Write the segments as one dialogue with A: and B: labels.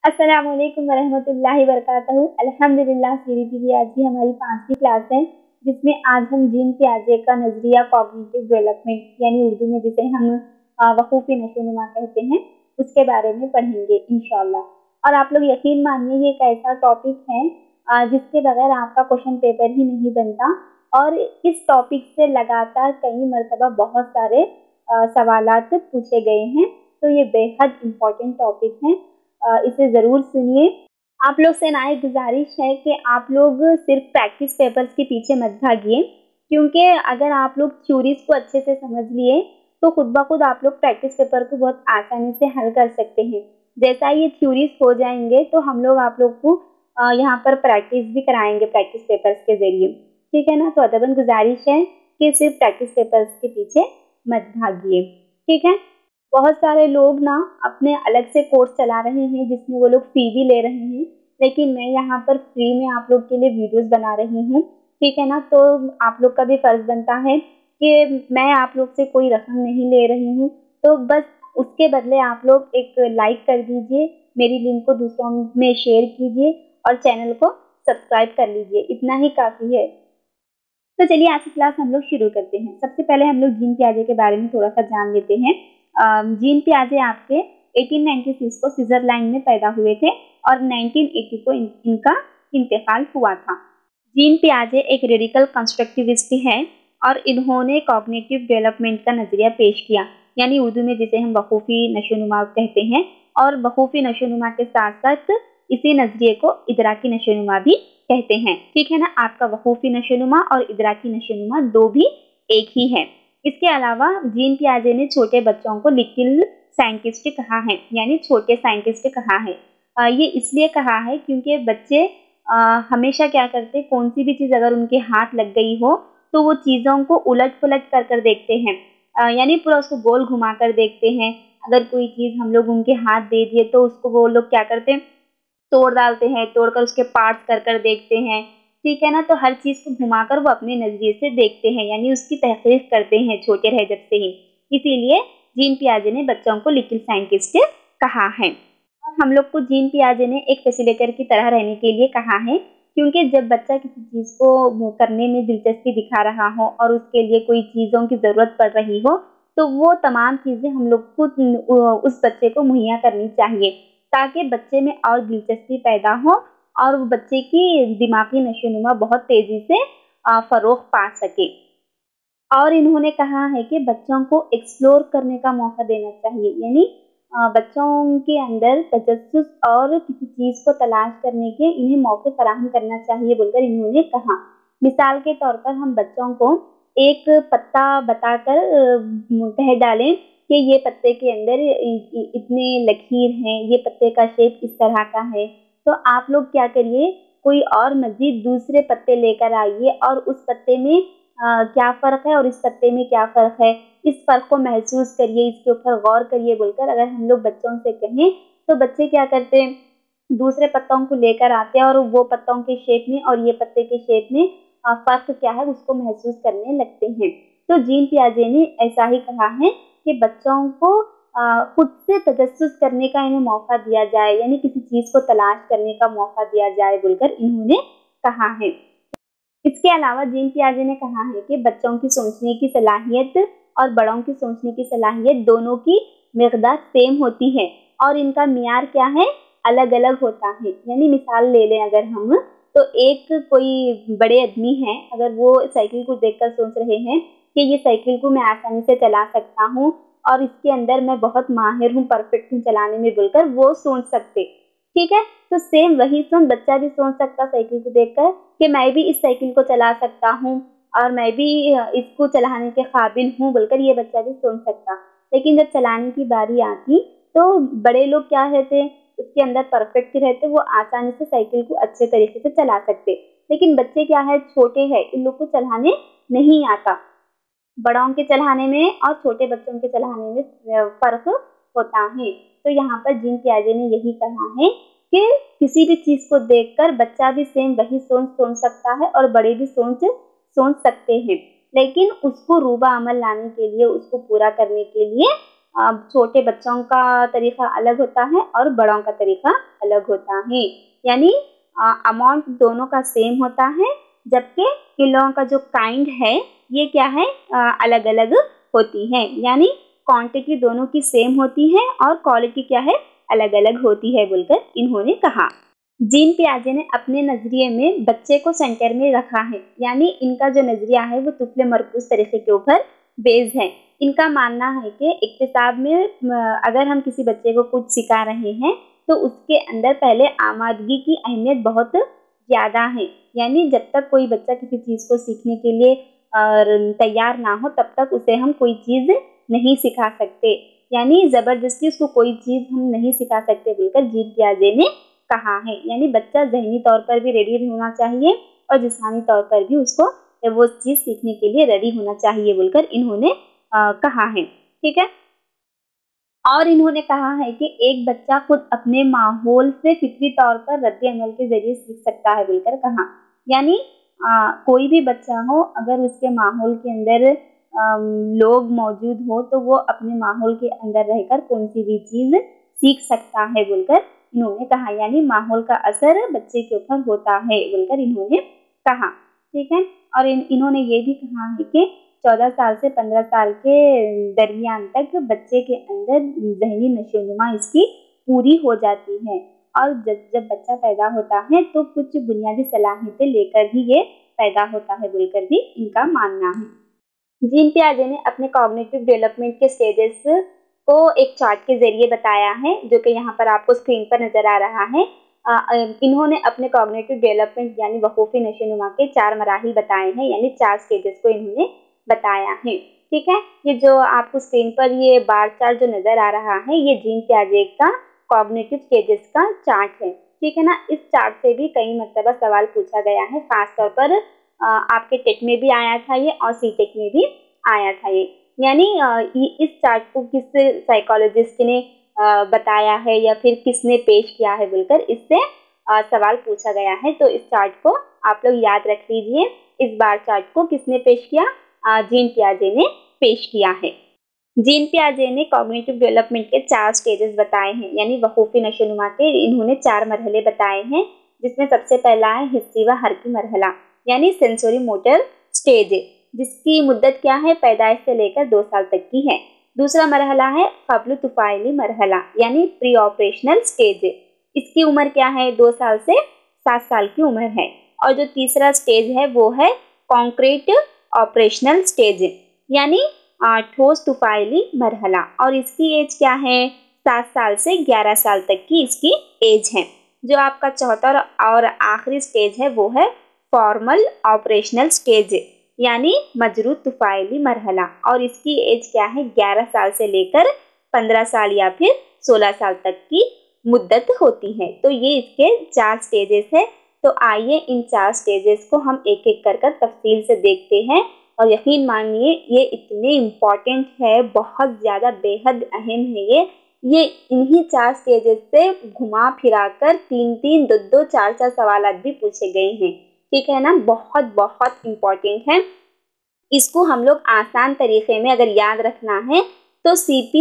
A: अस्सलाम वालेकुम वरहमतुल्लाहि वबरकातुहू। अल्हम्दुलिल्लाह सीरीज़ की आज की हमारी 5वीं क्लास है, जिसमें आज हम जीन पियाजे का नज़रिया कॉग्निटिव डेवलपमेंट यानी उर्दू में जिसे हम वकूफ़ी नशोनुमा कहते हैं, उसके बारे में पढ़ेंगे इंशाअल्लाह। और आप लोग यकीन मानिए ये एक ऐसा टॉपिक है जिसके बगैर आपका क्वेश्चन पेपर ही नहीं बनता। और इस टॉपिक से लगातार कई मरतबा बहुत सारे सवालात पूछे गए हैं, तो ये बेहद इम्पोर्टेंट टॉपिक है। इसे ज़रूर सुनिए। आप लोग से ना एक गुजारिश है कि आप लोग सिर्फ प्रैक्टिस पेपर्स के पीछे मत भागिए, क्योंकि अगर आप लोग थ्योरीज को अच्छे से समझ लिए तो खुद ब खुद आप लोग प्रैक्टिस पेपर को बहुत आसानी से हल कर सकते हैं। जैसा ये थ्योरीज हो जाएंगे तो हम लोग आप लोग को यहाँ पर प्रैक्टिस भी कराएंगे प्रैक्टिस पेपर्स के जरिए, ठीक है ना। तो अदबन गुजारिश है कि सिर्फ प्रैक्टिस पेपर्स के पीछे मत भागिए, ठीक है। बहुत सारे लोग ना अपने अलग से कोर्स चला रहे हैं जिसमें वो लोग फी भी ले रहे हैं, लेकिन मैं यहाँ पर फ्री में आप लोग के लिए वीडियोस बना रही हूँ, ठीक है ना। तो आप लोग का भी फर्ज बनता है कि मैं आप लोग से कोई रकम नहीं ले रही हूँ, तो बस उसके बदले आप लोग एक लाइक कर दीजिए, मेरी लिंक को दूसरों में शेयर कीजिए और चैनल को सब्सक्राइब कर लीजिए, इतना ही काफ़ी है। तो चलिए आज की क्लास हम लोग शुरू करते हैं। सबसे पहले हम लोग जीन पियाजे के बारे में थोड़ा सा जान लेते हैं। जीन पियाजे आपके 1896 को स्विट्जरलैंड में पैदा हुए थे और 1980 को इनका इंतकाल हुआ था। जीन पियाजे एक रेडिकल कंस्ट्रक्टिविस्ट हैं और इन्होंने कॉग्निटिव डेवलपमेंट का नजरिया पेश किया, यानी उर्दू में जिसे हम वकूफ़ी नशोनुमा कहते हैं। और वकूफ़ी नशोनुमा के साथ साथ इसी नजरिए को इदराकी नशोनुमा भी कहते हैं, ठीक है ना। आपका वकूफ़ी नशोनुमा और इदराकी नशोनुमा दो भी एक ही है। इसके अलावा जीन पियाजे ने छोटे बच्चों को लिटिल साइंटिस्ट कहा है, यानी छोटे साइंटिस्ट कहा है। ये इसलिए कहा है क्योंकि बच्चे हमेशा क्या करते, कौन सी भी चीज़ अगर उनके हाथ लग गई हो तो वो चीज़ों को उलट पुलट कर कर देखते हैं, यानी पूरा उसको गोल घुमा कर देखते हैं। अगर कोई चीज़ हम लोग उनके हाथ दे दिए तो उसको वो लोग क्या करते हैं, तोड़ डालते हैं, तोड़कर उसके पार्ट्स कर कर देखते हैं, ठीक है ना। तो हर चीज़ को घुमाकर वो अपने नज़रिए से देखते हैं, यानी उसकी तहकीक करते हैं छोटे रह जब से ही। इसीलिए जीन पियाजे ने बच्चों को लिटिल साइंटिस्ट कहा है। और हम लोग को जीन पियाजे ने एक फैसिलिटेटर की तरह रहने के लिए कहा है, क्योंकि जब बच्चा किसी चीज़ को करने में दिलचस्पी दिखा रहा हो और उसके लिए कोई चीज़ों की ज़रूरत पड़ रही हो, तो वो तमाम चीज़ें हम लोग को उस बच्चे को मुहैया करनी चाहिए, ताकि बच्चे में और दिलचस्पी पैदा हो और वो बच्चे की दिमागी नशोनुमा बहुत तेज़ी से फ़रोग़ पा सके। और इन्होंने कहा है कि बच्चों को एक्सप्लोर करने का मौका देना चाहिए, यानी बच्चों के अंदर तजस्सुस और किसी चीज़ को तलाश करने के इन्हें मौके फराहम करना चाहिए बोलकर इन्होंने कहा। मिसाल के तौर पर हम बच्चों को एक पत्ता बताकर कह डालें कि ये पत्ते के अंदर इतने लकीर हैं, ये पत्ते का शेप इस तरह का है, तो आप लोग क्या करिए, कोई और मज़ीद दूसरे पत्ते लेकर आइए और उस पत्ते में क्या फ़र्क है और इस पत्ते में क्या फ़र्क है, इस फ़र्क को महसूस करिए, इसके ऊपर गौर करिए बोलकर अगर हम लोग बच्चों से कहें, तो बच्चे क्या करते हैं, दूसरे पत्तों को लेकर आते हैं और वो पत्तों के शेप में और ये पत्ते के शेप में फ़र्क क्या है उसको महसूस करने लगते हैं। तो जीन पियाजे ने ऐसा ही कहा है कि बच्चों को खुद से तजस्सुस करने का इन्हें मौका दिया जाए, यानी किसी चीज़ को तलाश करने का मौका दिया जाए बोलकर इन्होंने कहा है। इसके अलावा जीन पियाजे ने कहा है कि बच्चों की सोचने की सलाहियत और बड़ों की सोचने की सलाहियत दोनों की मिक़दार सेम होती है और इनका मियार क्या है, अलग अलग होता है। यानी मिसाल ले लें अगर हम, तो एक कोई बड़े आदमी हैं, अगर वो साइकिल को देखकर सोच रहे हैं कि ये साइकिल को मैं आसानी से चला सकता हूँ और इसके अंदर मैं बहुत माहिर हूँ, परफेक्ट हूँ चलाने में बोलकर वो सोच सकते, ठीक है। तो सेम वही सोच बच्चा भी सोच सकता साइकिल को देखकर कि मैं भी इस साइकिल को चला सकता हूँ और मैं भी इसको चलाने के काबिल हूँ बोलकर ये बच्चा भी सोच सकता। लेकिन जब चलाने की बारी आती तो बड़े लोग क्या रहते, उसके अंदर परफेक्ट रहते, वो आसानी से साइकिल को अच्छे तरीके से चला सकते। लेकिन बच्चे क्या है, छोटे हैं, इन लोग को चलाने नहीं आता। बड़ों के चलाने में और छोटे बच्चों के चलाने में फ़र्क होता है। तो यहाँ पर जीन पियाजे ने यही कहा है कि किसी भी चीज़ को देखकर बच्चा भी सेम वही सोच सकता है और बड़े भी सोच सकते हैं, लेकिन उसको रूबा अमल लाने के लिए, उसको पूरा करने के लिए छोटे बच्चों का तरीका अलग होता है और बड़ों का तरीका अलग होता है। यानी अमाउंट दोनों का सेम होता है, जबकि इन लोगों का जो काइंड है ये क्या है, अलग अलग होती है। यानी क्वांटिटी दोनों की सेम होती है और क्वालिटी क्या है, अलग अलग होती है बोलकर इन्होंने कहा। जीन पियाजे ने अपने नजरिए में बच्चे को सेंटर में रखा है। यानी इनका जो नजरिया है वो तुफले मरकूज तरीके के ऊपर बेस्ड है। इनका मानना है कि इक्तिसाब में अगर हम किसी बच्चे को कुछ सिखा रहे हैं तो उसके अंदर पहले आमादगी की अहमियत बहुत ज़्यादा है। यानी जब तक कोई बच्चा किसी चीज़ को सीखने के लिए तैयार ना हो तब तक उसे हम कोई चीज़ नहीं सिखा सकते। यानी ज़बरदस्ती उसको कोई चीज़ हम नहीं सिखा सकते बोलकर जीन पियाजे ने कहा है। यानी बच्चा ज़हनी तौर पर भी रेडी होना चाहिए और जिस्मानी तौर पर भी उसको वो चीज़ सीखने के लिए रेडी होना चाहिए बोलकर इन्होंने कहा है। ठीक है, और इन्होंने कहा है कि एक बच्चा खुद अपने माहौल से फितरी तौर पर रद्द अमल के जरिए सीख सकता है बोलकर कहा। यानी कोई भी बच्चा हो अगर उसके माहौल के अंदर लोग मौजूद हो तो वो अपने माहौल के अंदर रहकर कौन सी भी चीज़ सीख सकता है बोलकर इन्होंने कहा। यानी माहौल का असर बच्चे के ऊपर होता है बोलकर इन्होंने कहा। ठीक है, और इन्होंने ये भी कहा है कि 14 साल से 15 साल के दरमियान तक बच्चे के अंदर ज़हनी नशोनुमा इसकी पूरी हो जाती है और जब बच्चा पैदा होता है तो कुछ बुनियादी सलाहियतें लेकर ही ये पैदा होता है बोलकर भी इनका मानना है। जीन पियाजे ने अपने कॉग्निटिव डेवलपमेंट के स्टेजेस को एक चार्ट के जरिए बताया है, जो कि यहाँ पर आपको स्क्रीन पर नजर आ रहा है। इन्होंने अपने कॉग्निटिव डेवलपमेंट यानी वकूफ़ी नशोनुमा के 4 मराहिल बताए हैं, यानी 4 स्टेजेस को इन्होंने बताया है। ठीक है, ये जो आपको स्क्रीन पर ये बार चार्ट जो नजर आ रहा है ये जीन पियाजे का कॉग्निटिव स्टेजेस का चार्ट है। ठीक है ना, इस चार्ट से भी कई मरतबा सवाल पूछा गया है, खासतौर पर आपके टेट में भी आया था ये और सीटेट में भी आया था ये। यानी इस चार्ट को किस साइकोलॉजिस्ट ने बताया है या फिर किसने पेश किया है बोलकर इससे सवाल पूछा गया है। तो इस चार्ट को आप लोग याद रख लीजिए। इस बार चार्ट को किसने पेश किया, जीन पियाजे ने पेश किया है। जीन पियाजे ने कॉग्निटिव डेवलपमेंट के 4 स्टेजेस बताए हैं, यानी वकूफ़ी नशोनुमा के इन्होंने 4 मरहले बताए हैं, जिसमें सबसे पहला है हिस्सी व हरकी मरहला यानी सेंसरी मोटर स्टेज, जिसकी मुद्दत क्या है, पैदाइश से लेकर 2 साल तक की है। दूसरा मरहला है क़ब्ल तुफ़ाइली मरहला यानी प्री ऑपरेशनल स्टेज, इसकी उम्र क्या है, 2 साल से 7 साल की उम्र है। और जो तीसरा स्टेज है वो है कॉन्क्रीट ऑपरेशनल स्टेज यानी ठोस तुफ़ाइली मरहला, और इसकी एज क्या है, 7 साल से 11 साल तक की इसकी एज है। जो आपका चौथा और आखिरी स्टेज है वो है फॉर्मल ऑपरेशनल स्टेज यानी मजरूद तुफ़ाइली मरहला, और इसकी एज क्या है, 11 साल से लेकर 15 साल या फिर 16 साल तक की मुद्दत होती है। तो ये इसके 4 स्टेजेस है। तो आइए इन 4 स्टेजेस को हम एक एक कर तफसील से देखते हैं, और यकीन मानिए ये इतने इम्पॉर्टेंट है, बहुत ज़्यादा बेहद अहम है। ये इन्हीं 4 स्टेजेस से घुमा फिरा कर 3-3, 2-2, 4-4 सवाल भी पूछे गए हैं। ठीक है ना, बहुत बहुत इम्पॉर्टेंट है। इसको हम लोग आसान तरीके में अगर याद रखना है तो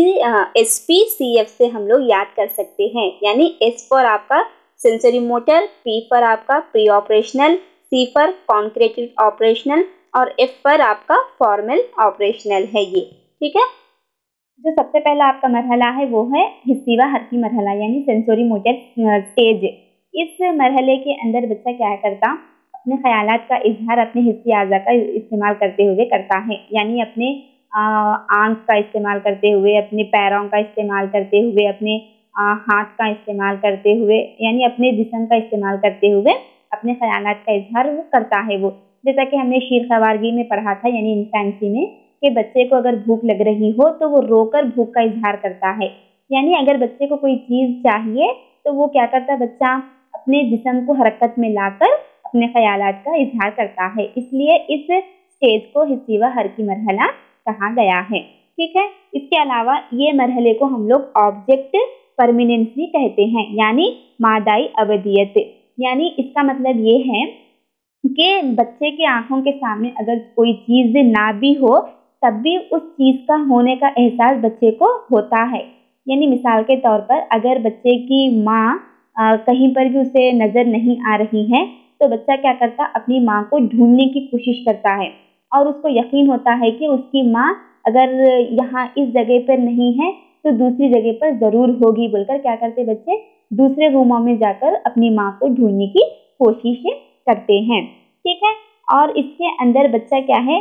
A: SPCF से हम लोग याद कर सकते हैं। यानी S फॉर आपका सेंसरी मोटर, P फॉर आपका pre operational, C for concreted operational और F फॉर आपका फॉर्मल ऑपरेशनल है ये। ठीक है, जो सबसे पहला आपका मरहला है वो है हिस्सी व हरकी मरहला यानी सेंसरी मोटर स्टेज। इस मरहले के अंदर बच्चा क्या करता, अपने ख्यालात का इजहार अपने हिस्सी आज़ा का इस्तेमाल करते हुए करता है। यानी अपने आँख का इस्तेमाल करते हुए, अपने पैरों का इस्तेमाल करते हुए, अपने हाथ का इस्तेमाल करते हुए, यानी अपने जिस्म का इस्तेमाल करते हुए अपने ख्यालात का इजहार वो करता है। वो जैसा कि हमने शीर खवारगी में पढ़ा था यानी इन्फेंसी में, कि बच्चे को अगर भूख लग रही हो तो वो रोकर भूख का इजहार करता है। यानी अगर बच्चे को कोई चीज़ चाहिए तो वो क्या करता है, बच्चा अपने जिस्म को हरकत में लाकर अपने ख्यालात का इजहार करता है। इसलिए इस स्टेज को हिस्सी व हरकी मरहला कहा गया है। ठीक है, इसके अलावा ये मरहले को हम लोग ऑब्जेक्ट परमिनेंस भी कहते हैं यानी मादाई अबदियत। यानी इसका मतलब ये है कि बच्चे के आंखों के सामने अगर कोई चीज़ ना भी हो तब भी उस चीज़ का होने का एहसास बच्चे को होता है। यानी मिसाल के तौर पर अगर बच्चे की माँ कहीं पर भी उसे नज़र नहीं आ रही है, तो बच्चा क्या करता, अपनी माँ को ढूंढने की कोशिश करता है और उसको यकीन होता है कि उसकी माँ अगर यहाँ इस जगह पर नहीं है तो दूसरी जगह पर ज़रूर होगी बोलकर क्या करते बच्चे, दूसरे रूमों में जाकर अपनी माँ को ढूंढने की कोशिश करते हैं। ठीक है। और इसके अंदर बच्चा क्या है,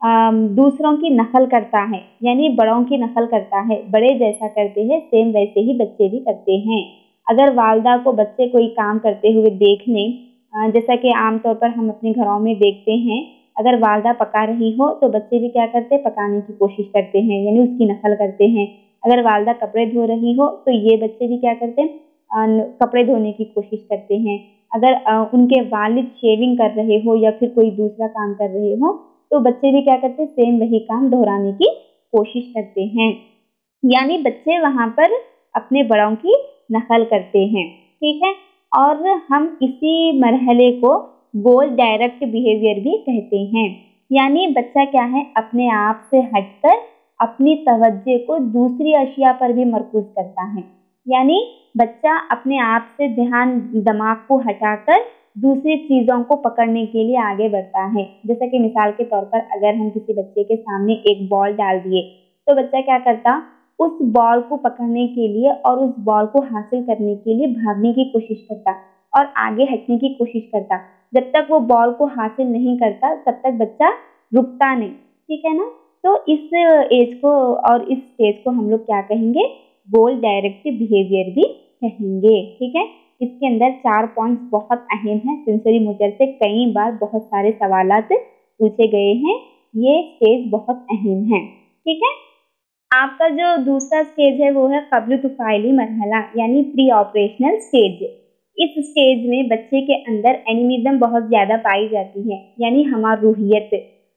A: दूसरों की नकल करता है, यानी बड़ों की नकल करता है। बड़े जैसा करते हैं सेम वैसे ही बच्चे भी करते हैं। अगर वालदा को बच्चे कोई काम करते हुए देख लें, जैसा कि आमतौर पर हम अपने घरों में देखते हैं, अगर वालदा पका रही हो तो बच्चे भी क्या करते हैं, पकाने की कोशिश करते हैं, यानी उसकी नकल करते हैं। अगर वालदा कपड़े धो रही हो तो ये बच्चे भी क्या करते हैं, कपड़े धोने की कोशिश करते हैं। अगर उनके वालिद शेविंग कर रहे हो या फिर कोई दूसरा काम कर रहे हो तो बच्चे भी क्या करते हैं, सेम वही काम दोहराने की कोशिश करते हैं। यानी बच्चे वहाँ पर अपने बड़ों की नकल करते हैं। ठीक है। और हम इसी मरहले को गोल डायरेक्ट बिहेवियर भी कहते हैं। यानी बच्चा क्या है, अपने आप से हटकर अपनी तवज्जो को दूसरी अशिया पर भी मरकूज करता है। यानी बच्चा अपने आप से ध्यान दिमाग को हटाकर दूसरी चीज़ों को पकड़ने के लिए आगे बढ़ता है। जैसा कि मिसाल के तौर पर अगर हम किसी बच्चे के सामने एक बॉल डाल दिए तो बच्चा क्या करता, उस बॉल को पकड़ने के लिए और उस बॉल को हासिल करने के लिए भागने की कोशिश करता और आगे हटने की कोशिश करता। जब तक वो बॉल को हासिल नहीं करता तब तक बच्चा रुकता नहीं। ठीक है ना। तो इस एज को और इस स्टेज को हम लोग क्या कहेंगे, गोल डायरेक्ट बिहेवियर भी कहेंगे। ठीक है। इसके अंदर 4 पॉइंट्स बहुत अहम हैं। सेंसरी मोटर से कई बार बहुत सारे सवालात पूछे गए हैं। ये स्टेज बहुत अहम है। ठीक है। आपका जो दूसरा स्टेज है वो है क़ब्ल तुफ़ाइली मरहला, यानी प्री ऑपरेशनल स्टेज। इस स्टेज में बच्चे के अंदर एनिमिज्म बहुत ज़्यादा पाई जाती है, यानी हमारूहियत,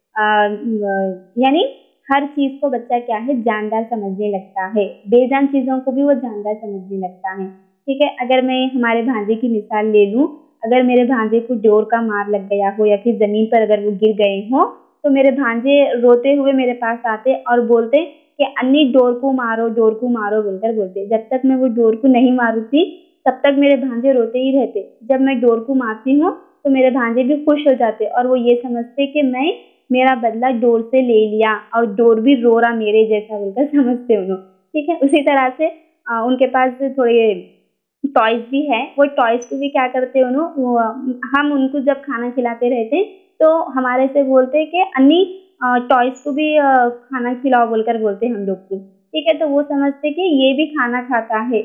A: यानी हर चीज़ को बच्चा क्या है, जानदार समझने लगता है। बेजान चीज़ों को भी वो जानदार समझने लगता है। ठीक है। अगर मैं हमारे भांजे की मिसाल ले लूँ, अगर मेरे भांजे को डोर का मार लग गया हो या फिर ज़मीन पर अगर वो गिर गए हो तो मेरे भांजे रोते हुए मेरे पास आते और बोलते कि अन्नी डोर को मारो बोलकर बोलते। जब तक मैं वो डोर को नहीं मारूती तब तक मेरे भांजे रोते ही रहते। जब मैं डोर को मारती हूँ तो मेरे भांजे भी खुश हो जाते और वो ये समझते कि मैं मेरा बदला डोर से ले लिया और डोर भी रो रहा मेरे जैसा बोलकर समझते उन्होंने। ठीक है। उसी तरह से उनके पास थोड़े टॉयज भी है, वो टॉयज को भी क्या करते उन्होंने, हम उनको जब खाना खिलाते रहते तो हमारे से बोलते कि अन्नी टॉयज को भी खाना खिलाओ बोलकर बोलते हम लोग को। ठीक है। तो वो समझते कि ये भी खाना खाता है,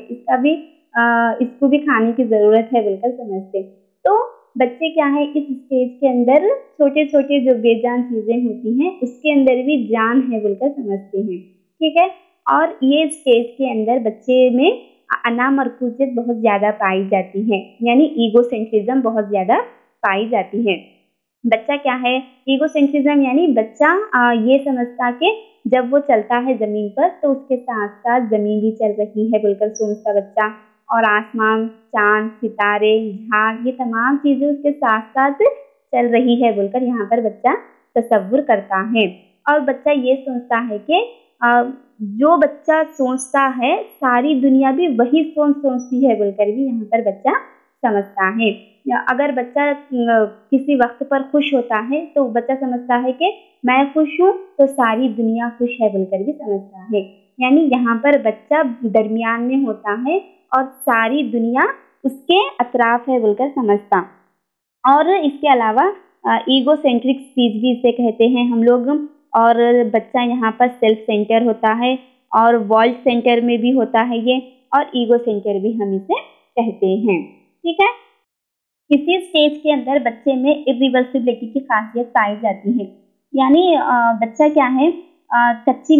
A: इसको भी खाने की ज़रूरत है बोलकर समझते। तो बच्चे क्या है, इस स्टेज के अंदर छोटे छोटे जो बेजान चीज़ें होती हैं उसके अंदर भी जान है बोलकर समझते हैं। ठीक है। और ये स्टेज के अंदर बच्चे में अनामरकूजियत बहुत ज़्यादा पाई जाती है, यानी ईगोसेंट्रिज्म बहुत ज़्यादा पाई जाती है। बच्चा क्या है, ईगोसेंट्रिज्म यानी बच्चा ये समझता कि जब वो चलता है ज़मीन पर तो उसके साथ साथ ज़मीन भी चल रही है बोलकर सोचता बच्चा, और आसमान, चाँद, सितारे, झाड़, ये तमाम चीज़ें उसके साथ साथ चल रही है बोलकर यहाँ पर बच्चा तसव्वुर करता है। और बच्चा ये सोचता है कि जो बच्चा सोचता है सारी दुनिया भी वही सोचती है बोलकर भी यहाँ पर बच्चा समझता है। अगर बच्चा किसी वक्त पर खुश होता है तो बच्चा समझता है कि मैं खुश हूँ तो सारी दुनिया खुश है बोलकर भी समझता है। यानी यहाँ पर बच्चा दरमियान में होता है और सारी दुनिया उसके अतराफ है बोलकर समझता। और इसके अलावा ईगोसेंट्रिक स्पीच भी इसे कहते हैं हम लोग। और बच्चा यहाँ पर सेल्फ सेंटर होता है और वर्ल्ड सेंटर में भी होता है ये, और ईगो सेंटर भी हम इसे कहते हैं। ठीक है। इसी स्टेज के अंदर बच्चे में इरिवर्सिबिलिटी की खासियत पाई जाती है। यानी बच्चा क्या है, कच्ची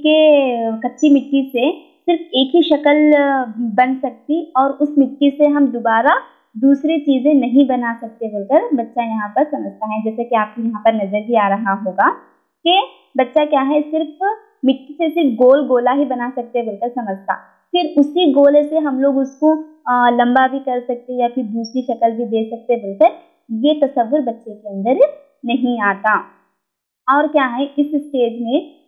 A: मिट्टी से सिर्फ एक ही शक्ल बन सकती और उस मिट्टी से हम दोबारा दूसरी चीज़ें नहीं बना सकते बोलकर बच्चा यहाँ पर समझता है। जैसे कि आपको यहाँ पर नज़र भी आ रहा होगा कि बच्चा क्या है, सिर्फ मिट्टी से सिर्फ गोल गोला ही बना सकते बोलकर समझता। फिर उसी गोले से हम लोग उसको लंबा भी कर सकते या फिर दूसरी शक्ल भी दे सकते बोलकर ये तसव्वुर बच्चे के अंदर नहीं आता। और क्या है, इस स्टेज में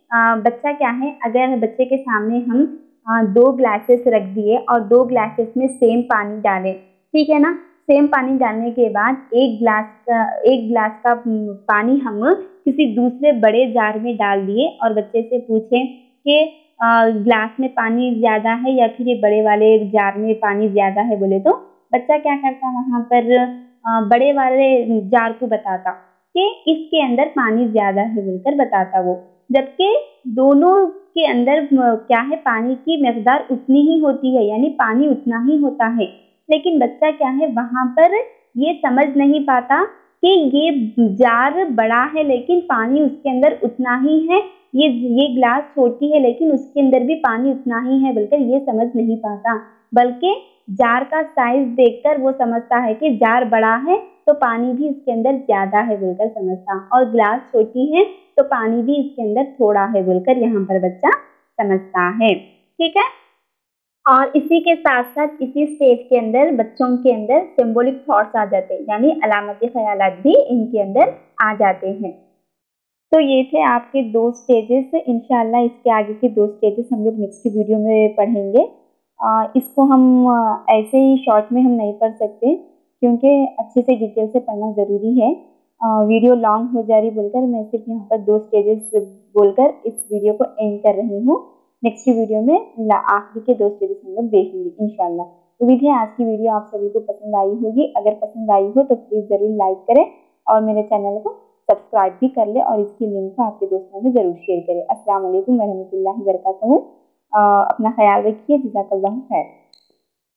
A: बच्चा क्या है, अगर बच्चे के सामने हम 2 ग्लासेस रख दिए और 2 ग्लासेस में सेम पानी डालें, ठीक है ना। सेम पानी डालने के बाद एक गिलास का पानी हम किसी दूसरे बड़े जार में डाल दिए और बच्चे से पूछें कि ग्लास में पानी ज़्यादा है या फिर ये बड़े वाले जार में पानी ज़्यादा है बोले तो बच्चा क्या करता, वहाँ पर बड़े वाले जार को बताता कि इसके अंदर पानी ज़्यादा है बोलकर बताता वो, जबकि दोनों के अंदर क्या है, पानी की मकदार उतनी ही होती है, यानी पानी उतना ही होता है। लेकिन बच्चा क्या है, वहाँ पर ये समझ नहीं पाता कि ये जार बड़ा है लेकिन पानी उसके अंदर उतना ही है, ये ग्लास छोटी है लेकिन उसके अंदर भी पानी उतना ही है बोलकर ये समझ नहीं पाता, बल्कि जार का साइज देखकर वो समझता है कि जार बड़ा है तो पानी भी इसके अंदर ज्यादा है बोलकर समझता, और ग्लास छोटी है तो पानी भी इसके अंदर थोड़ा है बोलकर यहाँ पर बच्चा समझता है। ठीक है, और इसी के साथ साथ इसी स्टेज के अंदर बच्चों के अंदर सिंबॉलिक थॉट्स आ जाते हैं, यानी अलामती ख्यालात भी इनके अंदर आ जाते हैं। तो ये थे आपके 2 स्टेजेस। इंशाल्लाह इसके आगे के 2 स्टेजेस हम लोग नेक्स्ट वीडियो में पढ़ेंगे। इसको हम ऐसे ही शॉर्ट में हम नहीं पढ़ सकते क्योंकि अच्छे से डिटेल से पढ़ना ज़रूरी है। वीडियो लॉन्ग हो जा रही बोलकर मैं सिर्फ यहाँ पर 2 स्टेजेस बोलकर इस वीडियो को एंड कर रही हूँ। नेक्स्ट वीडियो में आखिरी के 2 स्टेजेस हम लोग देखेंगे इंशाल्लाह। उम्मीद है आज की वीडियो आप सभी को पसंद आई होगी। अगर पसंद आई हो तो प्लीज़ ज़रूर लाइक करें और मेरे चैनल को सब्सक्राइब भी कर ले और इसकी लिंक को आपके दोस्तों में ज़रूर शेयर करें। अस्सलाम वालेकुम वरहमतुल्लाहि वबरकातुहू। अपना ख्याल रखिए। जज़ाकल्लाहु खैर।